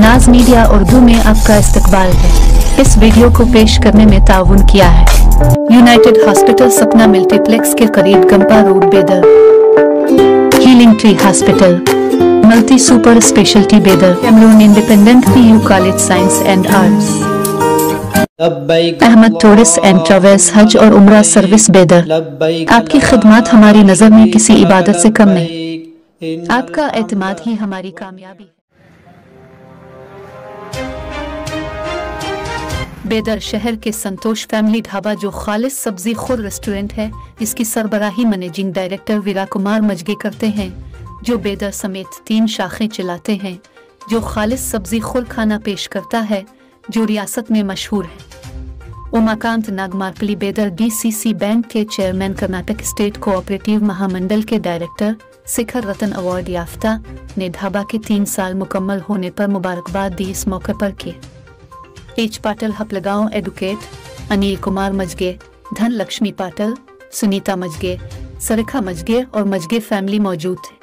नाज मीडिया उर्दू में आपका इस्तकबाल है। इस वीडियो को पेश करने में ताउन किया है यूनाइटेड हॉस्पिटल सपना मल्टीप्लेक्स के करीब Gumpa road Bidar, healing tree hospital, multi super speciality Bidar, Cameron independent PU college science and arts, Ahmed tourist and travels हज और उम्रा सर्विस बेदर। आपकी खिदमत हमारी नजर में किसी इबादत से कम नहीं। आपका एतमाद ही हमारी कामयाबी है। बेदर शहर के संतोष फैमिली ढाबा जो खालिस सब्जी खुर रेस्टोरेंट है, इसकी सरबराही मैनेजिंग डायरेक्टर वीरा कुमार मजगे करते हैं, जो बेदर समेत 3 शाखें चलाते हैं, जो खालिस सब्जी खुर खाना पेश करता है, जो रियासत में मशहूर है। उमाकांत नागमार्पली बेदर DCC बैंक के चेयरमैन, कर्नाटक स्टेट कोऑपरेटिव महामंडल के डायरेक्टर, शिखर रत्न अवार्ड याफ्ता ने ढाबा के 3 साल मुकम्मल होने पर मुबारकबाद दी। इस मौके पर K H Patil Hapalgaon advocate, Anil Kumar Majge, Dhan Lakshmi Patil, Sunita Majage, सरिखा Majage और मजगे फैमिली मौजूद थे।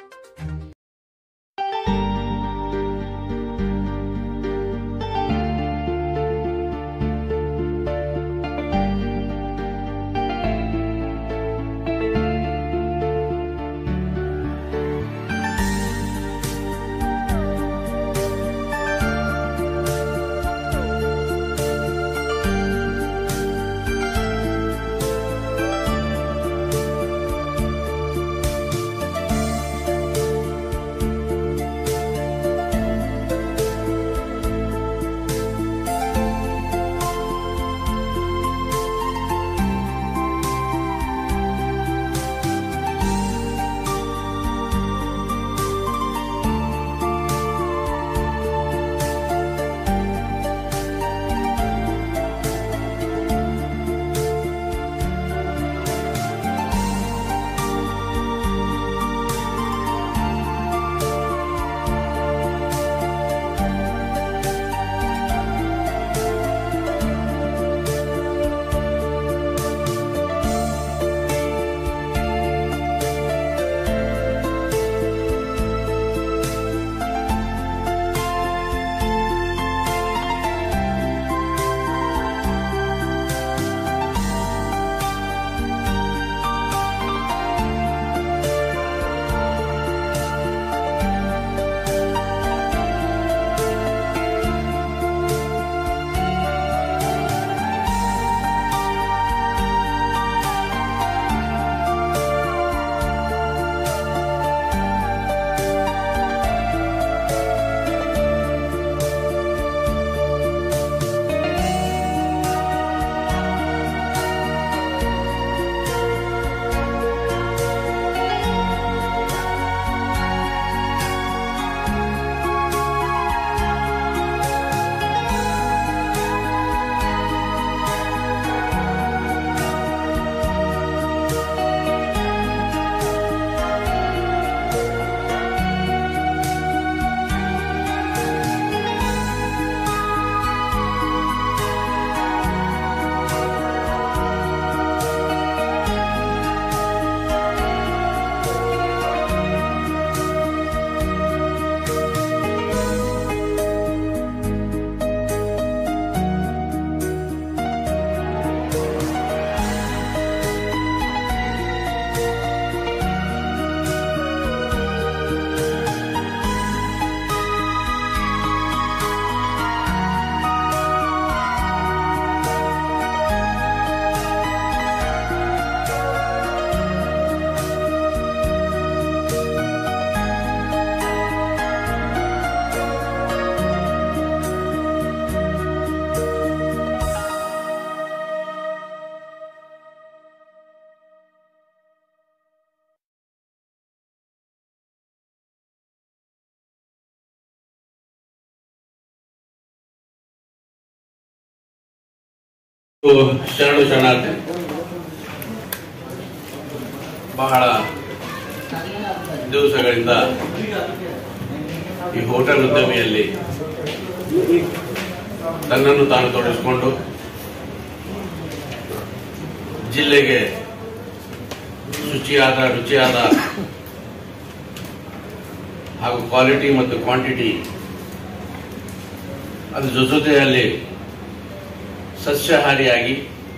ಶರಣು ಶರಣಾರ್ಥಿ ಬಹಳ ದಿವಸಗಳಿಂದ ಈ ಹೋಟೆಲ್ ಉದ್ಯಮಿಯಲ್ಲಿ ತನ್ನನ್ನು ತಾನು ತೊಡಗಿಸಿಕೊಂಡು ಜಿಲ್ಲೆಗೆ ಶುಚಿಯಾದ ರುಚಿಯಾದ ಹಾಗೂ ಕ್ವಾಲಿಟಿ ಮತ್ತು ಕ್ವಾಂಟಿಟಿ ಅದರ ಜೊತೆಯಲ್ಲಿ ಸಸ್ಯಾಹಾರಿಯಾಗಿ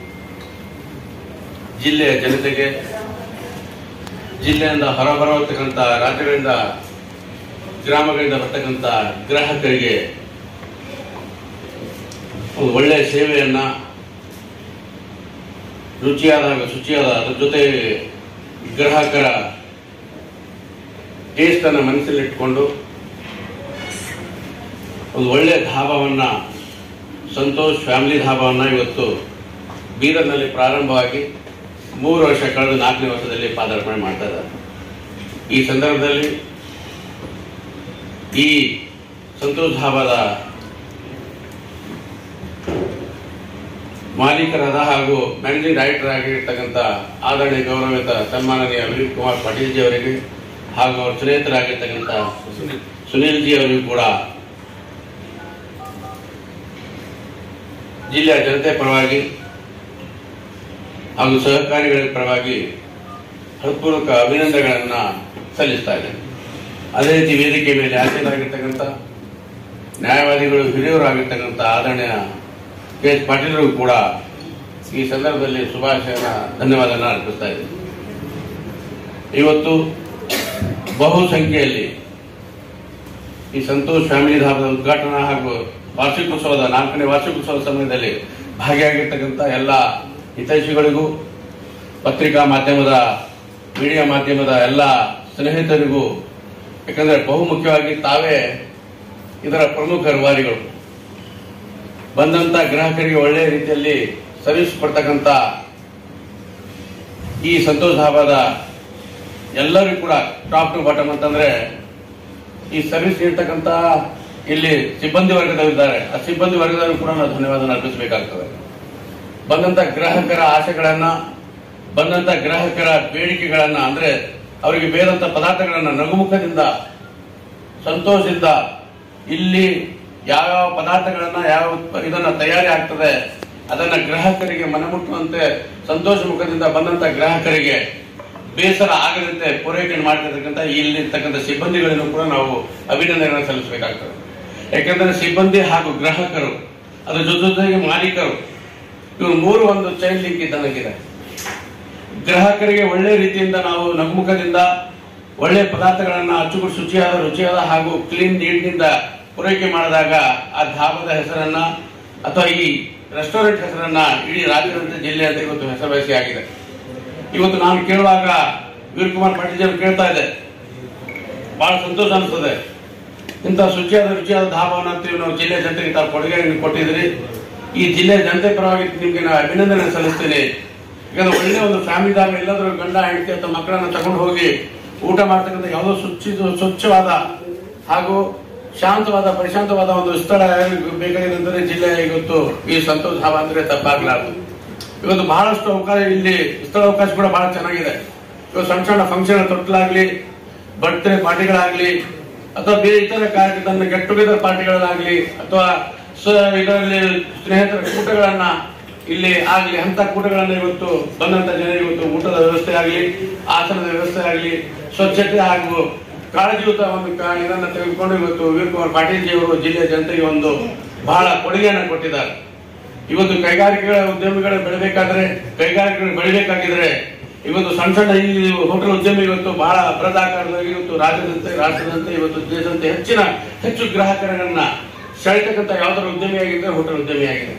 ಜಿಲ್ಲೆಯ ಜನತೆಗೆ, ಜಿಲ್ಲೆಯಿಂದ ಹೊರಬರತಕ್ಕಂಥ ರಾಜ್ಯಗಳಿಂದ, ಗ್ರಾಮಗಳಿಂದ ಬರ್ತಕ್ಕಂಥ ಗ್ರಾಹಕರಿಗೆ ಒಂದು ಒಳ್ಳೆಯ ಸೇವೆಯನ್ನ, ರುಚಿಯಾದ ಹಾಗೂ ಶುಚಿಯಾದ, ಅದರ ಜೊತೆಗೆ ಗ್ರಾಹಕರ ಟೇಸ್ಟ್ ಅನ್ನು ಮನಸ್ಸಲ್ಲಿಟ್ಟುಕೊಂಡು ಒಂದು ಒಳ್ಳೆಯ ಧಾಬಾವನ್ನ, ಸಂತೋಷ್ ಫ್ಯಾಮಿಲಿ ಧಾಬಾವನ್ನ ಇವತ್ತು ಬೀದರ್ನಲ್ಲಿ ಪ್ರಾರಂಭವಾಗಿ 3 ವರ್ಷ ಕಳೆದು 4ನೇ ವರ್ಷದಲ್ಲಿ ಪಾದಾರ್ಪಣೆ ಮಾಡ್ತಾ ಇದ್ದಾರೆ. ಈ ಸಂದರ್ಭದಲ್ಲಿ ಈ ಸಂತೋಷ್ ಧಾಬಾದ ಮಾಲೀಕರಾದ ಹಾಗೂ ಮ್ಯಾನೇಜಿಂಗ್ ಡೈರೆಕ್ಟರ್ ಆಗಿರ್ತಕ್ಕಂಥ ಆದರಣೀಯ ಗೌರವಿತ ಸನ್ಮಾನನೀಯ ವಿನೀತ್ ಕುಮಾರ್ ಪಾಟೀಲ್ ಜಿ ಅವರಿಗೆ ಹಾಗೂ ಅವರ ಸ್ನೇಹಿತರಾಗಿರ್ತಕ್ಕಂಥ ಸುನೀಲ್ ಜಿ ಅವರಿಗೂ ಕೂಡ ಜಿಲ್ಲೆಯ ಜನತೆ ಪರವಾಗಿ ಹಾಗೂ ಸಹಕಾರಿಗಳ ಪರವಾಗಿ ಹೃತ್ಪೂರ್ವಕ ಅಭಿನಂದನೆಗಳನ್ನು ಸಲ್ಲಿಸ್ತಾ ಇದ್ದೇನೆ. ಅದೇ ರೀತಿ ವೇದಿಕೆ ಮೇಲೆ ಹಾಜರಾಗಿರ್ತಕ್ಕಂಥ ನ್ಯಾಯವಾದಿಗಳು, ಹಿರಿಯರಾಗಿರ್ತಕ್ಕಂಥ ಆದರಣೀಯ ಕೆ ಎಸ್ ಪಾಟೀಲರು ಕೂಡ ಈ ಸಂದರ್ಭದಲ್ಲಿ ಶುಭಾಶಯನ ಧನ್ಯವಾದನ ಅರ್ಪಿಸ್ತಾ ಇದ್ದೇನೆ. ಇವತ್ತು ಬಹುಸಂಖ್ಯೆಯಲ್ಲಿ ಈ ಸಂತೋಷ್ ಫ್ಯಾಮಿಲಿ ಧಾಬಾದ ಉದ್ಘಾಟನಾ ಹಾಗೂ ವಾರ್ಷಿಕೋತ್ಸವದ 4ನೇ ವಾರ್ಷಿಕೋತ್ಸವದ ಸಮಯದಲ್ಲಿ ಭಾಗಿಯಾಗಿರ್ತಕ್ಕಂಥ ಎಲ್ಲ ಹಿತೈಷಿಗಳಿಗೂ, ಪತ್ರಿಕಾ ಮಾಧ್ಯಮದ, ಮೀಡಿಯಾ ಮಾಧ್ಯಮದ ಎಲ್ಲ ಸ್ನೇಹಿತರಿಗೂ, ಯಾಕಂದ್ರೆ ಬಹುಮುಖ್ಯವಾಗಿ ತಾವೇ ಇದರ ಪ್ರಮುಖ ರೂವಾರಿಗಳು, ಬಂದಂತ ಗ್ರಾಹಕರಿಗೆ ಒಳ್ಳೆಯ ರೀತಿಯಲ್ಲಿ ಸರ್ವಿಸ್ ಕೊಡ್ತಕ್ಕಂಥ ಈ ಸಂತೋಷ್ ಧಾಬಾದ ಎಲ್ಲರಿಗೂ ಕೂಡ ಟಾಪ್ ಟು ಬಾಟಮ್ ಅಂತಂದ್ರೆ ಈ ಸರ್ವಿಸ್ ನೀಡ್ತಕ್ಕಂಥ ಇಲ್ಲಿ ಸಿಬ್ಬಂದಿ ವರ್ಗದವರಿದ್ದಾರೆ. ಆ ಸಿಬ್ಬಂದಿ ವರ್ಗದವರು ಕೂಡ ನಾವು ಧನ್ಯವಾದ ಅರ್ಪಿಸಬೇಕಾಗ್ತದೆ. ಬಂದಂತ ಗ್ರಾಹಕರ ಆಸೆಗಳನ್ನ, ಬಂದಂತ ಗ್ರಾಹಕರ ಬೇಡಿಕೆಗಳನ್ನ, ಅಂದ್ರೆ ಅವರಿಗೆ ಬೇರಂತ ಪದಾರ್ಥಗಳನ್ನ ನಗುಮುಖದಿಂದ, ಸಂತೋಷದಿಂದ ಇಲ್ಲಿ ಯಾವ ಪದಾರ್ಥಗಳನ್ನ, ಯಾವ ಇದನ್ನ ತಯಾರಿ ಆಗ್ತದೆ ಅದನ್ನ ಗ್ರಾಹಕರಿಗೆ ಮನಮುಟ್ಟುವಂತೆ ಸಂತೋಷ ಮುಖದಿಂದ ಬಂದಂತ ಗ್ರಾಹಕರಿಗೆ ಬೇಸರ ಆಗದಂತೆ ಪೂರೈಕೆ ಮಾಡ್ತಿರ್ತಕ್ಕಂಥ ಇಲ್ಲಿರ್ತಕ್ಕಂಥ ಸಿಬ್ಬಂದಿಗಳನ್ನು ಕೂಡ ನಾವು ಅಭಿನಂದನೆಗಳನ್ನು ಸಲ್ಲಿಸಬೇಕಾಗ್ತದೆ. ಯಾಕೆಂದ್ರೆ ಸಿಬ್ಬಂದಿ ಹಾಗೂ ಗ್ರಾಹಕರು, ಅದರ ಜೊತೆಗೆ ಮಾಲೀಕರು, ಇವರು 3 ಒಂದು ಚೈನ್ ಲಿಂಕ್ ಇದ್ದಂಗಿದೆ. ಗ್ರಾಹಕರಿಗೆ ಒಳ್ಳೆ ರೀತಿಯಿಂದ ನಾವು ನಗುಮುಖದಿಂದ ಒಳ್ಳೆ ಪದಾರ್ಥಗಳನ್ನ ಅಚ್ಚುಕಟ್ಟು ರುಚಿಯಾದ ಹಾಗೂ ಕ್ಲೀನ್ ನೀಟ್ನಿಂದ ಪೂರೈಕೆ ಮಾಡಿದಾಗ ಆ ಧಾಬಾದ ಹೆಸರನ್ನ ಅಥವಾ ಈ ರೆಸ್ಟೋರೆಂಟ್ ಹೆಸರನ್ನ ಇಡೀ ರಾಜ್ಯದಂತೆ ಜಿಲ್ಲೆ ಅಂತ ಇವತ್ತು ಹೆಸರುವಾಸಿ ಆಗಿದೆ. ಇವತ್ತು ನಾನು ಕೇಳುವಾಗ ವೀರ್ ಕುಮಾರ್ ಪಾಟೀಲ್ ಅವರು ಕೇಳ್ತಾ ಇದೆ, ಬಹಳ ಸಂತೋಷ ಅನಿಸ್ತದೆ. ಇಂಥ ರುಚಿಯಾದ ಧಾಬಾವನ್ನ ನಾವು ಜಿಲ್ಲೆಯ ಜನತೆಗೆ ತಾವು ಕೊಡುಗೆ ಕೊಟ್ಟಿದ್ರಿ. ಈ ಜಿಲ್ಲೆಯ ಜನತೆ ಪರವಾಗಿ ನಿಮ್ಗೆ ನಾನು ಅಭಿನಂದನೆ ಸಲ್ಲಿಸ್ತೇನೆ. ಯಾಕಂದ್ರೆ ಒಳ್ಳೆ ಒಂದು ಫ್ಯಾಮಿಲಿ ಧಾಬಾ, ಎಲ್ಲಾದ್ರೂ ಗಂಡ ಹೆಂಡತಿ ಅಥವಾ ಮಕ್ಕಳನ್ನ ತಗೊಂಡು ಹೋಗಿ ಊಟ ಮಾಡ್ತಕ್ಕಂಥ ಯಾವುದೋ ಸ್ವಚ್ಛವಾದ ಹಾಗೂ ಶಾಂತವಾದ ಪ್ರಶಾಂತವಾದ ಒಂದು ಸ್ಥಳ ಬೇಕಾಗಿದೆ ಅಂದರೆ ಜಿಲ್ಲೆ ಇವತ್ತು ಈ ಸಂತೋಷ್ ಧಾಬಾ ಅಂದ್ರೆ ತಪ್ಪಾಗಲಾರದು. ಇವತ್ತು ಬಹಳಷ್ಟು ಅವಕಾಶ, ಇಲ್ಲಿ ಸ್ಥಳಾವಕಾಶ ಕೂಡ ಬಹಳ ಚೆನ್ನಾಗಿದೆ. ಇವತ್ತು ಸಣ್ಣ ಫಂಕ್ಷನ್ ತೊಟ್ಟಲಾಗ್ಲಿ, ಬರ್ತ್ಡೇ ಪಾರ್ಟಿಗಳಾಗ್ಲಿ ಅಥವಾ ಬೇರೆ ಇತರ ಕಾರ್ಯಕ್ರಮ, ಗೆಟ್ ಟುಗೆದರ್ ಪಾರ್ಟಿಗಳಾಗ್ಲಿ ಅಥವಾ ಇದರಲ್ಲಿ ಸ್ನೇಹಿತರ ಕೂಟಗಳನ್ನ ಇಲ್ಲಿ ಆಗ್ಲಿ, ಅಂತ ಕೂಟಗಳನ್ನ ಇವತ್ತು ಬಂದಂತ ಜನರಿಗೆ ಇವತ್ತು ಊಟದ ವ್ಯವಸ್ಥೆ ಆಗ್ಲಿ, ಆಸನದ ವ್ಯವಸ್ಥೆ ಆಗ್ಲಿ, ಸ್ವಚ್ಛತೆ ಹಾಗೂ ಕಾಳಜಿಯುತ ಒಂದು ಇದನ್ನ ತೆಗೆದುಕೊಂಡು ಇವತ್ತು ವೀರ್ ಕುಮಾರ್ ಪಾಟೀಲ್ ಜಿ ಅವರು ಜಿಲ್ಲೆಯ ಜನತೆಗೆ ಒಂದು ಬಹಳ ಕೊಡುಗೆಯನ್ನು ಕೊಟ್ಟಿದ್ದಾರೆ. ಇವತ್ತು ಕೈಗಾರಿಕೆಗಳ ಉದ್ಯಮಿಗಳು ಬೆಳಿಬೇಕಾಗಿದ್ರೆ ಇವತ್ತು ಸಣ್ಣ ಈ ಹೋಟೆಲ್ ಉದ್ಯಮಿ ಇವತ್ತು ಬಹಳ ಬೃಹದಾಕಾರವಾಗಿ ಇವತ್ತು ರಾಷ್ಟ್ರದಂತೆ ಇವತ್ತು ದೇಶದಂತೆ ಹೆಚ್ಚು ಗ್ರಾಹಕರನ್ನ ಸೆಳೆತಕ್ಕಂಥ ಯಾವ್ದಾದ್ರು ಉದ್ಯಮಿ ಆಗಿದ್ರೆ ಹೋಟೆಲ್ ಉದ್ಯಮಿ ಆಗಿದೆ.